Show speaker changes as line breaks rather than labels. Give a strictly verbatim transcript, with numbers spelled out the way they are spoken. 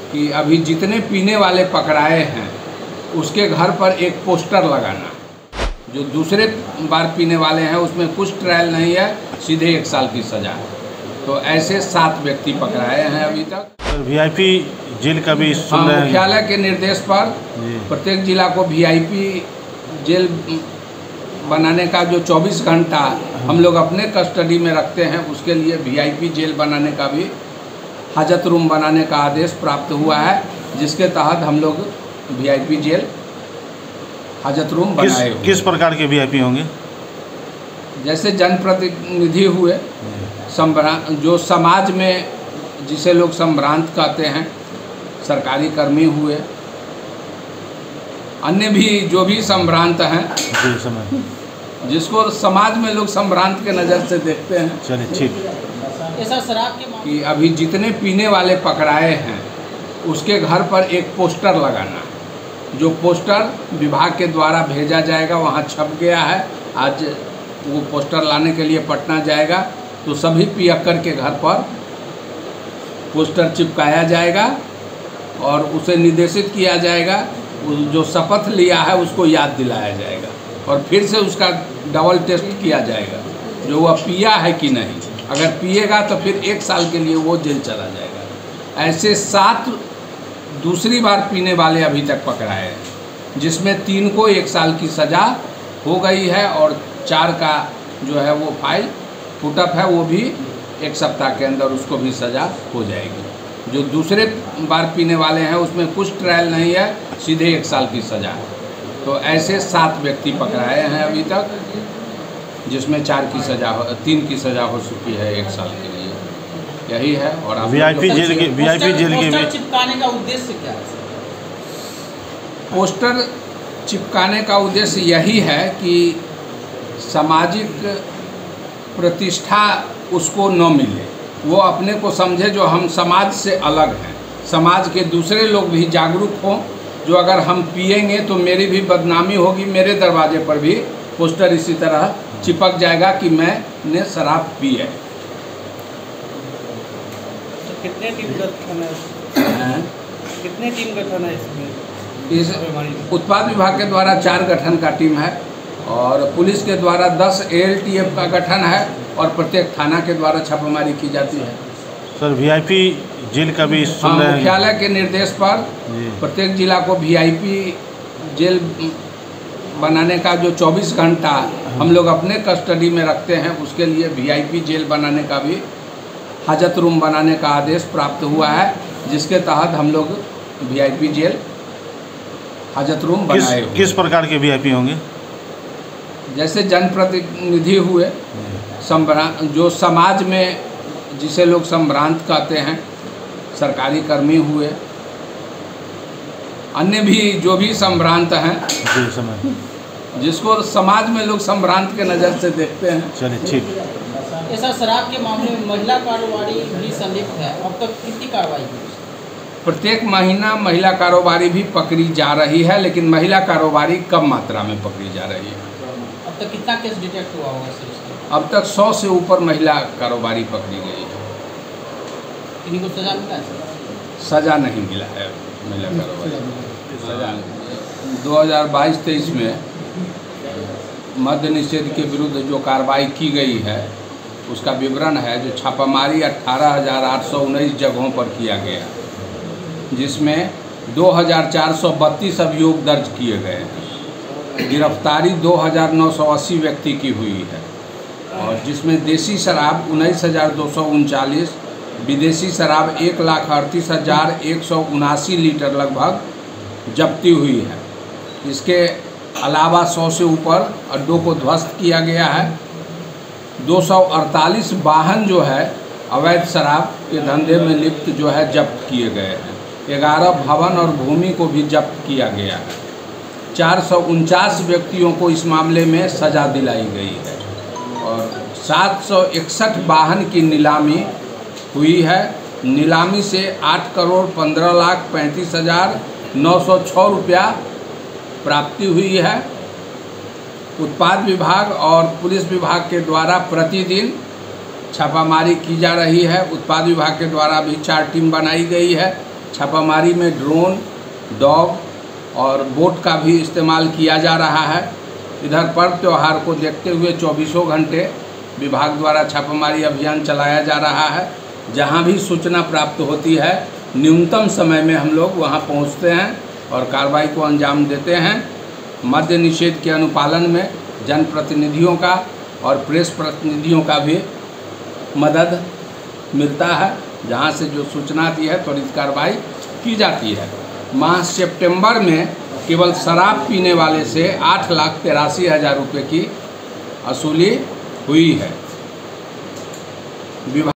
कि अभी जितने पीने वाले पकड़ाए हैं उसके घर पर एक पोस्टर लगाना। जो दूसरे बार पीने वाले हैं उसमें कुछ ट्रायल नहीं है, सीधे एक साल की सज़ा है। तो ऐसे सात व्यक्ति पकड़ाए हैं अभी तक।
वीआईपी जेल का भी सुन रहे हैं।
मुख्यालय के निर्देश पर प्रत्येक जिला को वीआईपी जेल बनाने का जो चौबीस घंटा हम लोग अपने कस्टडी में रखते हैं, उसके लिए वीआईपी जेल बनाने का भी हाजत रूम बनाने का आदेश प्राप्त हुआ है, जिसके तहत हम लोग वीआईपी जेल हाजत रूम बनाए हुए।
किस प्रकार के वीआईपी होंगे?
जैसे जनप्रतिनिधि हुए, संभ्रांत जो समाज में जिसे लोग संभ्रांत कहते हैं, सरकारी कर्मी हुए, अन्य भी जो भी संभ्रांत हैं, जिसको समाज में लोग संभ्रांत के नज़र से देखते हैं।
चलिए ठीक।
ऐसा शराब के
कि अभी जितने पीने वाले पकड़ाए हैं उसके घर पर एक पोस्टर लगाना। जो पोस्टर विभाग के द्वारा भेजा जाएगा, वहाँ छप गया है। आज वो पोस्टर लाने के लिए पटना जाएगा, तो सभी पियक्कर के घर पर पोस्टर चिपकाया जाएगा और उसे निर्देशित किया जाएगा। जो शपथ लिया है उसको याद दिलाया जाएगा और फिर से उसका डबल टेस्ट किया जाएगा, जो वह पिया है कि नहीं। अगर पिएगा तो फिर एक साल के लिए वो जेल चला जाएगा। ऐसे सात दूसरी बार पीने वाले अभी तक पकड़ाए हैं, जिसमें तीन को एक साल की सज़ा हो गई है और चार का जो है वो फाइल फुटअप है, वो भी एक सप्ताह के अंदर उसको भी सज़ा हो जाएगी। जो दूसरे बार पीने वाले हैं उसमें कुछ ट्रायल नहीं है, सीधे एक साल की सज़ा है। तो ऐसे सात व्यक्ति पकड़ाए हैं अभी तक, जिसमें चार की सज़ा हो तीन की सज़ा हो चुकी है एक साल के लिए। यही है। और
वीआईपी जेल के वीआईपी जेल के
पोस्टर चिपकाने का उद्देश्य क्या है?
पोस्टर चिपकाने का उद्देश्य यही है कि सामाजिक प्रतिष्ठा उसको न मिले, वो अपने को समझे जो हम समाज से अलग हैं, समाज के दूसरे लोग भी जागरूक हों। जो अगर हम पिएंगे तो मेरी भी बदनामी होगी, मेरे दरवाजे पर भी पोस्टर इसी तरह चिपक जाएगा कि मैंने शराब पी है।
तो कितने टीम गठन है? कितने टीम गठन है इसमें?
इस उत्पाद विभाग के द्वारा चार गठन का टीम है और पुलिस के द्वारा दस एएलटीएफ का गठन है और प्रत्येक थाना के द्वारा छापेमारी की जाती है।
सर वीआईपी जेल का भी सुन रहे हैं।
मुख्यालय के निर्देश पर प्रत्येक जिला को वीआईपी जेल बनाने का जो चौबीस घंटा हम लोग अपने कस्टडी में रखते हैं, उसके लिए वीआईपी जेल बनाने का भी हाजत रूम बनाने का आदेश प्राप्त हुआ है, जिसके तहत हम लोग वीआईपी जेल हाजत रूम बनाए हुए।
किस प्रकार के वीआईपी होंगे?
जैसे जनप्रतिनिधि हुए, संभ्रांत जो समाज में जिसे लोग संभ्रांत कहते हैं, सरकारी कर्मी हुए, अन्य भी जो भी संभ्रांत हैं, जिसको समाज में लोग संभ्रांत के नज़र से देखते हैं।
चलिए ठीक।
ऐसा शराब के मामले में महिला कारोबारी भी संलिप्त है, अब तक कितनी कार्रवाई हुई?
प्रत्येक महीना महिला कारोबारी भी पकड़ी जा रही है, लेकिन महिला कारोबारी कम मात्रा में पकड़ी जा रही है।
अब तक कितना केस डिटेक्ट हुआ होगा सर इसका? अब
तक सौ से ऊपर महिला कारोबारी पकड़ी गई है।
किन्हीं को सजा मिला है?
सज़ा नहीं मिला है महिला कारोबारी सजा। दो हज़ार बाईस तेईस में मद्य निषेध के विरुद्ध जो कार्रवाई की गई है उसका विवरण है। जो छापामारी अट्ठारह हज़ार आठ सौ उन्नीस जगहों पर किया गया, जिसमें दो हज़ार चार सौ बत्तीस अभियोग दर्ज किए गए हैं। गिरफ्तारी दो हज़ार नौ सौ अस्सी व्यक्ति की हुई है और जिसमें देसी शराब उन्नीस हज़ार दो सौ उनचालीस, विदेशी शराब एक लाख अड़तीस हज़ार एक सौ उनासी लीटर लगभग जब्ती हुई है। इसके अलावा सौ से ऊपर अड्डों को ध्वस्त किया गया है। दो सौ अड़तालीस वाहन जो है अवैध शराब के धंधे में लिप्त जो है जब्त किए गए हैं। ग्यारह भवन और भूमि को भी जब्त किया गया है। चार सौ उनचास व्यक्तियों को इस मामले में सज़ा दिलाई गई है और सात सौ इकसठ वाहन की नीलामी हुई है। नीलामी से आठ करोड़ पंद्रह लाख पैंतीस हज़ार नौ सौ छः रुपया प्राप्ति हुई है। उत्पाद विभाग और पुलिस विभाग के द्वारा प्रतिदिन छापामारी की जा रही है। उत्पाद विभाग के द्वारा भी चार टीम बनाई गई है छापामारी में ड्रोन, डॉग और बोट का भी इस्तेमाल किया जा रहा है। इधर पर्व त्यौहार को देखते हुए चौबीसों घंटे विभाग द्वारा छापामारी अभियान चलाया जा रहा है। जहां भी सूचना प्राप्त होती है न्यूनतम समय में हम लोग वहां पहुंचते हैं और कार्रवाई को अंजाम देते हैं। मद्य निषेध के अनुपालन में जनप्रतिनिधियों का और प्रेस प्रतिनिधियों का भी मदद मिलता है। जहां से जो सूचना आती है त्वरित कार्रवाई की जाती है। माह सितंबर में केवल शराब पीने वाले से आठ लाख तिरासी हज़ार रुपये की वसूली हुई है।